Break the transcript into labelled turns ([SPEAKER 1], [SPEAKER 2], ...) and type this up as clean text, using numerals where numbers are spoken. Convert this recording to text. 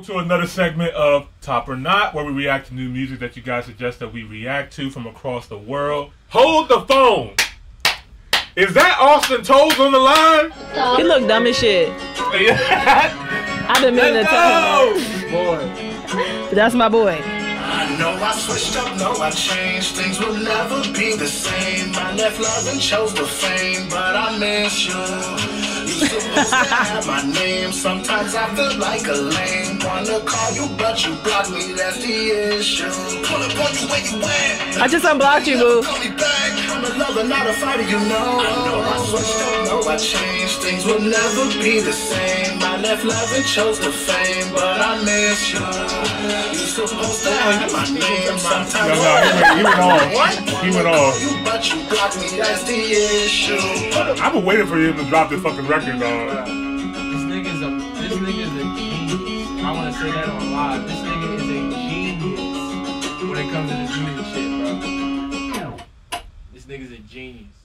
[SPEAKER 1] To another segment of Top or Not, where we react to new music that you guys suggest that we react to from across the world. Hold the phone. Is that Austin Toles on the line?
[SPEAKER 2] He look dumb as shit. I've been meaning to tell him. Boy. That's my boy.
[SPEAKER 3] I know I switched up, no I changed. Things will never be the same. I left love and chose the fame, but I miss you. You supposed to have my name. Sometimes I feel like a lame. Wanna call you, but you block me, that's the issue. Pull up on you where you at.
[SPEAKER 2] I just unblocked you, boo.
[SPEAKER 3] Call me back. I'm a lover, not a fighter, you know. I know I switched up, no I changed. Things will never be the same. I left love and chose the fame, but I miss you. You supposed to have my name. Sometimes
[SPEAKER 1] he went off.
[SPEAKER 3] But you block me, that's the issue.
[SPEAKER 1] I've been waiting for him to drop this fucking record, dog.
[SPEAKER 4] This nigga's a genius. I want to say that on live. This nigga is a genius when it comes to this music shit, bro. This nigga's a genius.